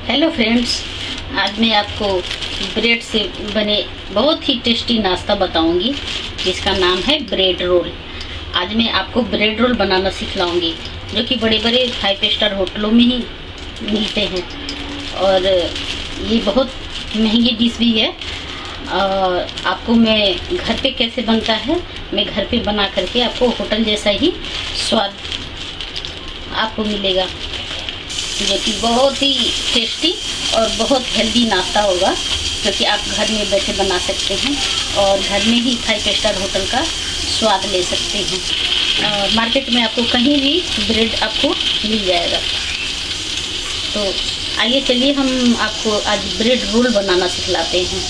Hello friends, आज मैं आपको ब्रेड से बने बहुत ही टेस्टी नाश्ता बताऊंगी जिसका नाम है ब्रेड रोल। आज मैं आपको ब्रेड रोल बनाना सिखलाऊंगी जो कि बड़े बड़े 5 स्टार होटलों में ही मिलते हैं और ये बहुत महंगी डिश भी है। आपको मैं घर पे कैसे बनता है मैं घर पे बना करके आपको होटल जैसा ही स्वाद आपको मिलेगा, जो कि बहुत ही टेस्टी और बहुत हेल्दी नाश्ता होगा जो कि आप घर में बैठे बना सकते हैं और घर में ही 5 स्टार होटल का स्वाद ले सकते हैं। मार्केट में आपको कहीं भी ब्रेड आपको मिल जाएगा। तो आइए चलिए हम आपको आज ब्रेड रोल बनाना सिखलाते हैं।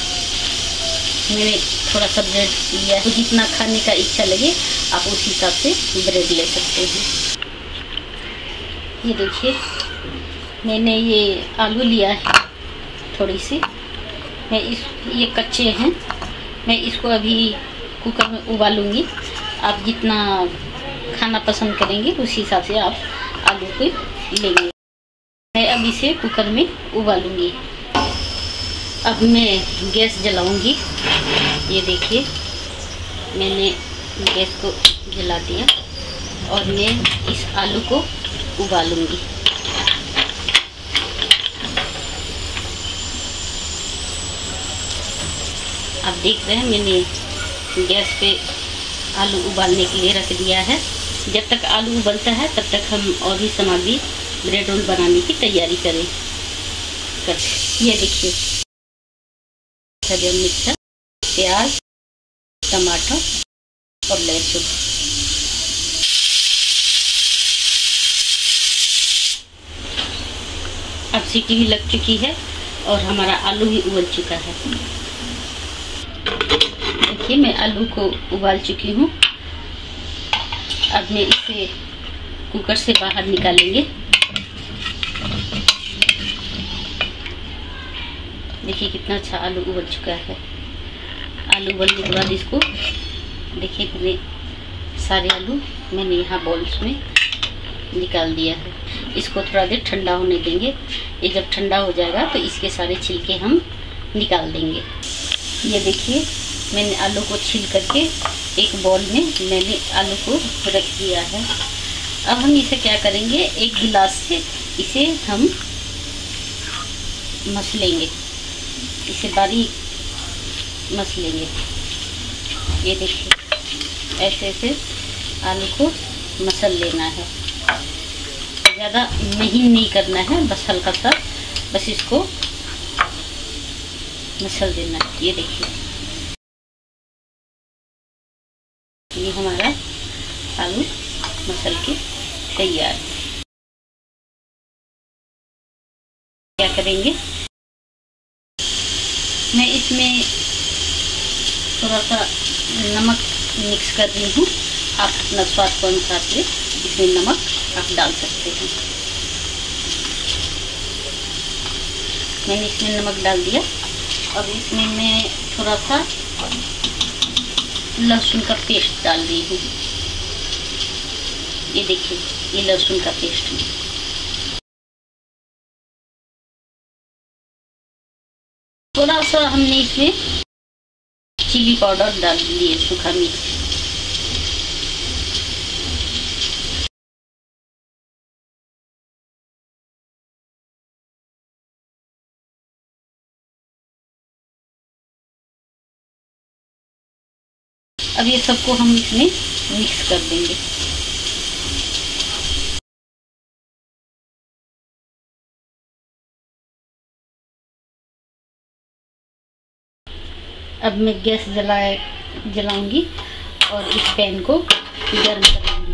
मैंने थोड़ा सा ब्रेड लिया है, जितना खाने का इच्छा लगे आप उस हिसाब से ब्रेड ले सकते हैं। ये देखिए मैंने ये आलू लिया है थोड़ी सी, ये कच्चे हैं, मैं इसको अभी कुकर में उबालूंगी। आप जितना खाना पसंद करेंगे उस हिसाब से आप आलू को लेंगे। मैं अब इसे कुकर में उबालूंगी। अब मैं गैस जलाऊंगी। ये देखिए मैंने गैस को जला दिया और मैं इस आलू को उबालूंगी। आप देख रहे हैं मैंने गैस पे आलू उबालने के लिए रख दिया है। जब तक आलू उबलता है तब तक हम और भी सामग्री ब्रेड रोल बनाने की तैयारी करें। ये देखिए हरी मिर्च, प्याज, टमाटर और लहसुन। अब सीटी भी लग चुकी है और हमारा आलू भी उबल चुका है। देखिए मैं आलू को उबाल चुकी हूँ। अब मैं इसे कुकर से बाहर निकालेंगे। देखिए कितना अच्छा आलू उबल चुका है। आलू उबलने के बाद इसको देखिए मैंने सारे आलू मैंने यहाँ बॉल्स में निकाल दिया है। इसको थोड़ा देर ठंडा होने देंगे। ये जब ठंडा हो जाएगा तो इसके सारे छिलके हम निकाल देंगे। ये देखिए मैंने आलू को छील करके एक बॉल में मैंने आलू को रख दिया है। अब हम इसे क्या करेंगे, एक गिलास से इसे हम मसलेंगे, इसे बारीक मसलेंगे। ये देखिए ऐसे ऐसे आलू को मसल लेना है। ज़्यादा महीन नहीं करना है, बस हल्का सा बस इसको मसल देना है। ये देखिए ये हमारा आलू मसल के तैयार है। क्या करेंगे, मैं इसमें थोड़ा सा नमक मिक्स कर रही हूँ। आप अपना स्वाद के अनुसार से इसमें नमक आप डाल सकते हैं। मैंने इसमें नमक डाल दिया। अब इसमें मैं थोड़ा सा लहसुन का पेस्ट डाल रही हूँ। ये देखिए ये लहसुन का पेस्ट है। थोड़ा सा हमने इसमें चिली पाउडर डाल दिए, सूखा मिर्च। अब ये सबको हम इसमें मिक्स कर देंगे। अब मैं गैस जलाऊंगी और इस पैन को गर्म करूंगी।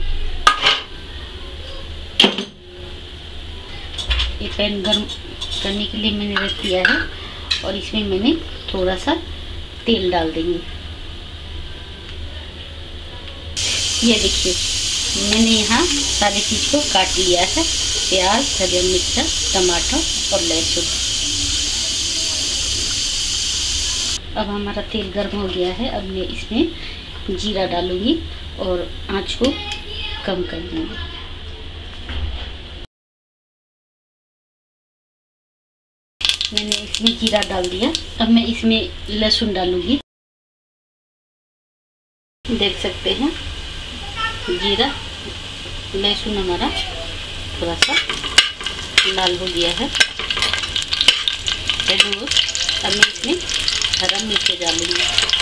ये पैन गर्म करने के लिए मैंने रख दिया है और इसमें मैंने थोड़ा सा तेल डाल देंगे। ये देखिए मैंने यहाँ सारी चीज़ को काट लिया है, प्याज, हरी मिर्च, टमाटर और लहसुन। अब हमारा तेल गर्म हो गया है। अब मैं इसमें जीरा डालूंगी और आंच को कम कर दूंगी। मैंने इसमें जीरा डाल दिया। अब मैं इसमें लहसुन डालूंगी। देख सकते हैं जीरा लहसुन हमारा थोड़ा सा लाल हो गया है। अब मैं इसमें हरा मिर्च डालूंगी।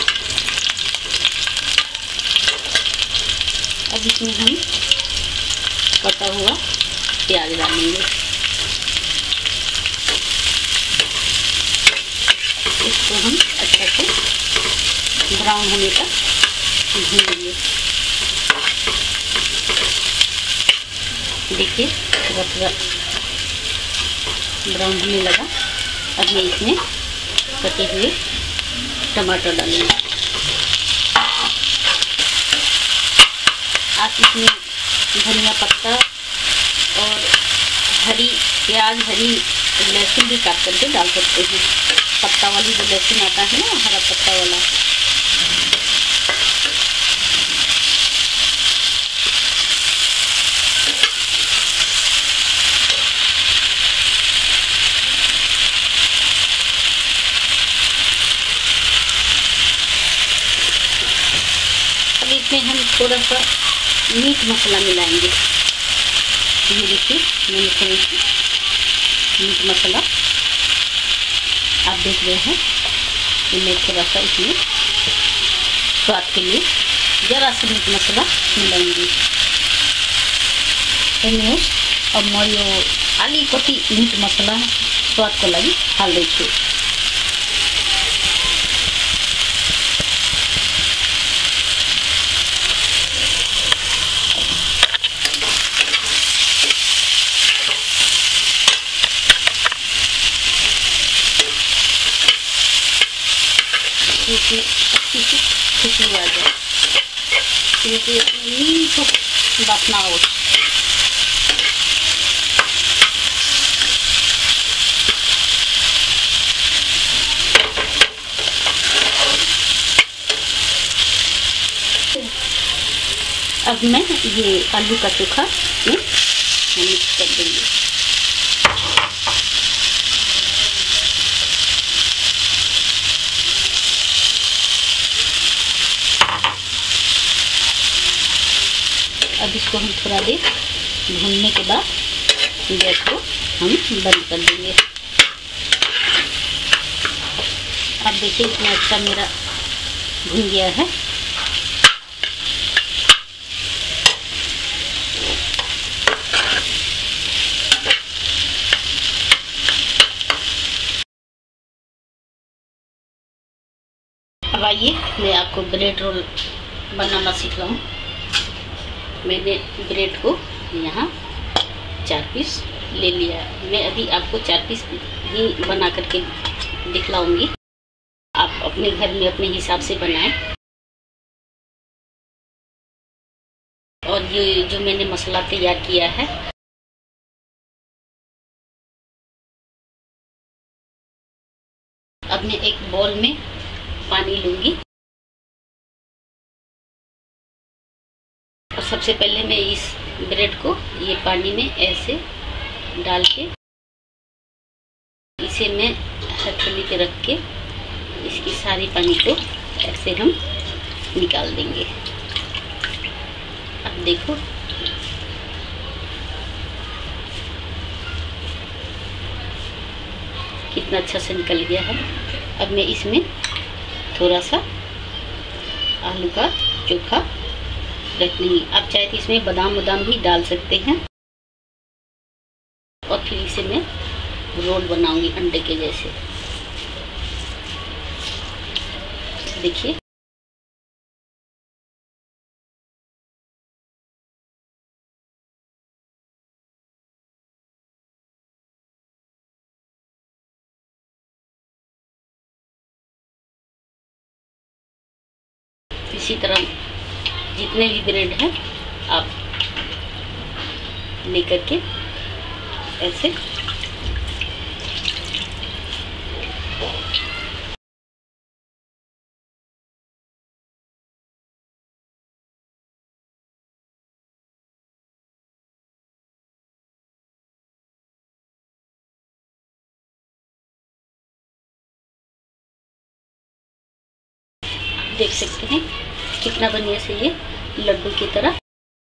अब इसमें हम कटा हुआ प्याज डालेंगे। इसको हम अच्छा से ब्राउन होने तक भूनेंगे। देखिए थोड़ा थोड़ा ब्राउन होने लगा। अब मैं इसमें कटे हुए टमाटर डालूंगी। आप इसमें धनिया पत्ता और हरी प्याज, हरी लहसुन भी काट करके डाल सकते हैं। पत्ता वाली जो लहसुन आता है ना, हरा पत्ता वाला। अब इसमें हम थोड़ा सा मीट मसाला मिलाएंगे। ये देखिए मैंने थोड़ी सी मीट मसाला आप देख रहे हैं। मैं थोड़ा सा इसमें स्वाद के लिए जरा सा मीट मसाला मिलाएंगे। अब मरियो आली कोटी मीट मसाला स्वाद को लगी हाल देखिए। अच्छी सी खुशबू आ जाए, क्योंकि मीठ वासना हो। अब मैं ये आलू का चोखा में मिक्स कर देंगे। अब इसको हम थोड़ा देर भूनने के बाद गैस को हम बंद कर देंगे। अब देखिए इतना अच्छा मेरा भून गया है। अब आइए मैं आपको ब्रेड रोल बनाना सिखाऊं। मैंने ब्रेड को यहाँ 4 पीस ले लिया है। मैं अभी आपको 4 पीस ही बना करके दिखलाऊंगी। आप अपने घर में अपने हिसाब से बनाएं। और ये जो मैंने मसाला तैयार किया है, अब मैं एक बाउल में पानी लूंगी। और सबसे पहले मैं इस ब्रेड को ये पानी में ऐसे डाल के इसे मैं हथेली पे रख के इसकी सारी पानी को ऐसे हम निकाल देंगे। अब देखो कितना अच्छा से निकल गया है। अब मैं इसमें थोड़ा सा आलू का चोखा रख लेंगे। आप चाहे तो इसमें बादाम भी डाल सकते हैं। और फिर इसे मैं रोल बनाऊंगी अंडे के जैसे। देखिए इसी तरह जितने भी ब्रेड हैं आप लेकर के ऐसे देख सकते हैं कितना बढ़िया से ये लड्डू की तरह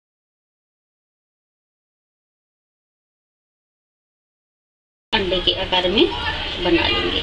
अंडे के आकार में बना लेंगे।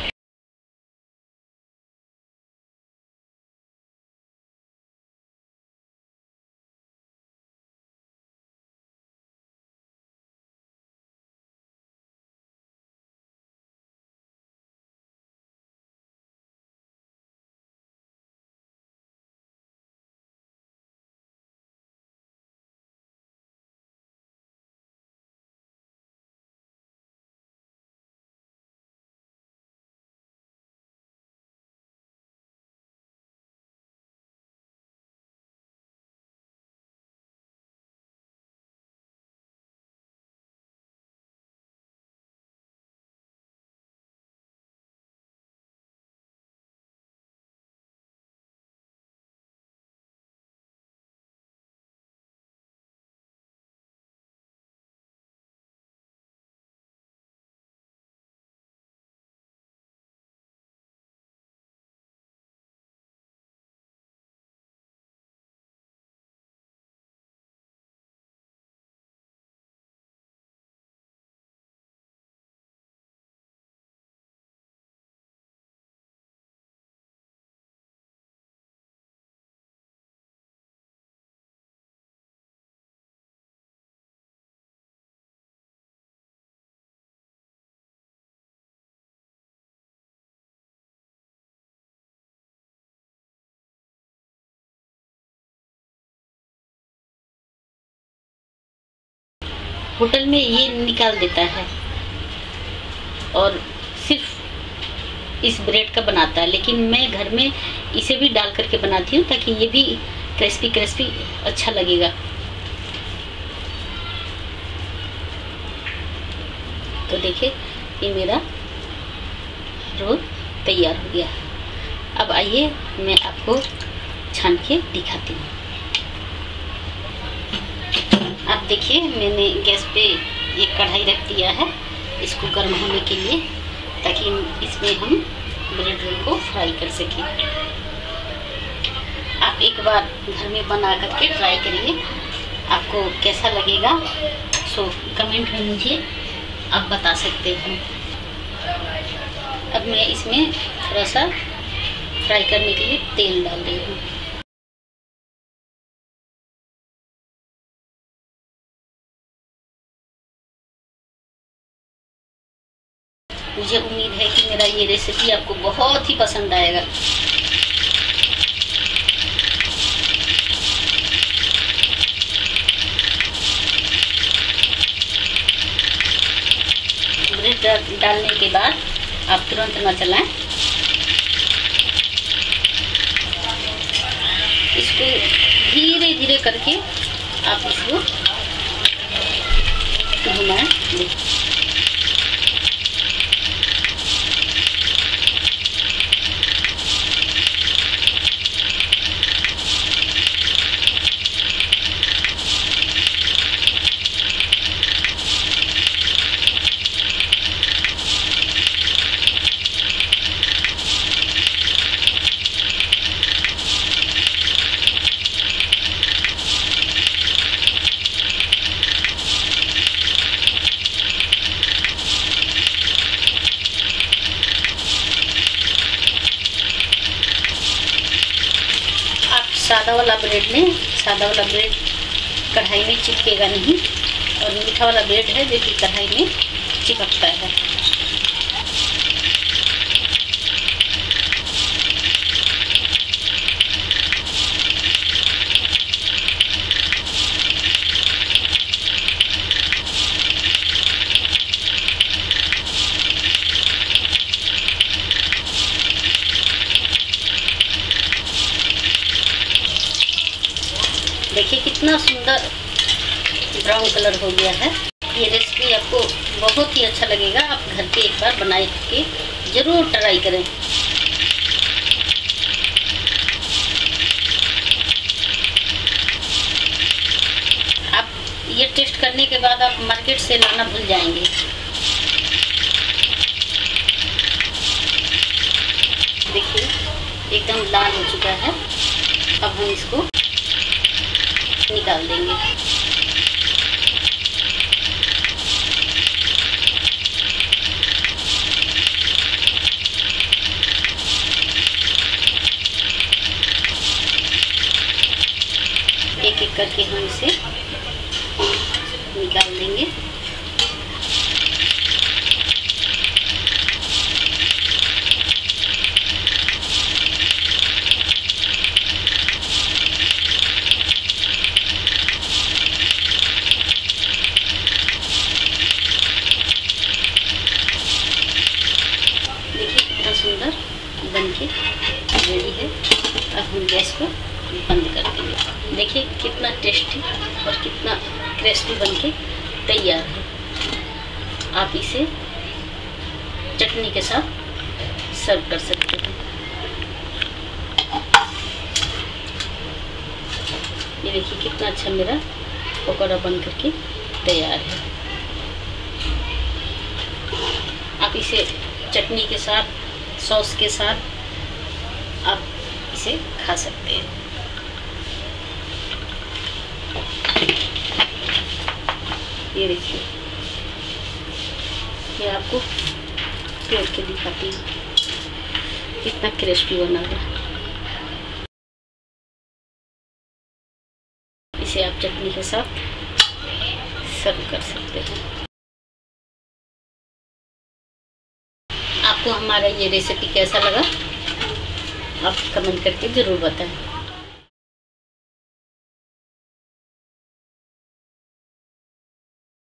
होटल में ये निकाल देता है और सिर्फ इस ब्रेड का बनाता है, लेकिन मैं घर में इसे भी डाल करके बनाती हूँ ताकि ये भी क्रिस्पी क्रिस्पी अच्छा लगेगा। तो देखिए ये मेरा रोल तैयार हो गया। अब आइए मैं आपको छान के दिखाती हूँ। आप देखिए मैंने गैस पे एक कढ़ाई रख दिया है इसको गर्म होने के लिए, ताकि इसमें हम ब्रेड रोल को फ्राई कर सकें। आप एक बार घर में बना करके ट्राई करिए, आपको कैसा लगेगा सो कमेंट में मुझे आप बता सकते हैं। अब मैं इसमें थोड़ा सा फ्राई करने के लिए तेल डाल रही हूँ। मुझे उम्मीद है कि मेरा ये रेसिपी आपको बहुत ही पसंद आएगा। ब्रेड डालने के बाद आप तुरंत न चलाएं, इसको धीरे धीरे करके आप इसको घुमाएं। सादा वाला ब्रेड कढ़ाई में चिपकेगा नहीं, और मीठा वाला ब्रेड है जो कि कढ़ाई में चिपकता है। देखिए कितना सुंदर ब्राउन कलर हो गया है। ये रेसिपी आपको बहुत ही अच्छा लगेगा, आप घर पे एक बार बना के जरूर ट्राई करें। आप ये टेस्ट करने के बाद आप मार्केट से लाना भूल जाएंगे। देखिए एकदम लाल हो चुका है। अब हम इसको निकाल देंगे। एक एक करके हम इसे निकाल देंगे। देखिए कितना सुंदर बनके रेडी है। अब हम गैस को बंद कर देंगे। देखिए कितना टेस्टी और कितना क्रिस्पी बनके तैयार है। आप इसे चटनी के साथ सर्व कर सकते हैं। ये देखिए कितना अच्छा मेरा पकौड़ा बन करके तैयार है। आप इसे चटनी के साथ, सॉस के साथ आप इसे खा सकते हैं। ये देखिए, ये आपको तोड़ के दिखाती हूँ कितना क्रिस्पी बना है। इसे आप चटनी के साथ सर्व कर सकते हैं। आपको हमारा ये रेसिपी कैसा लगा, आप कमेंट करके ज़रूर बताएं।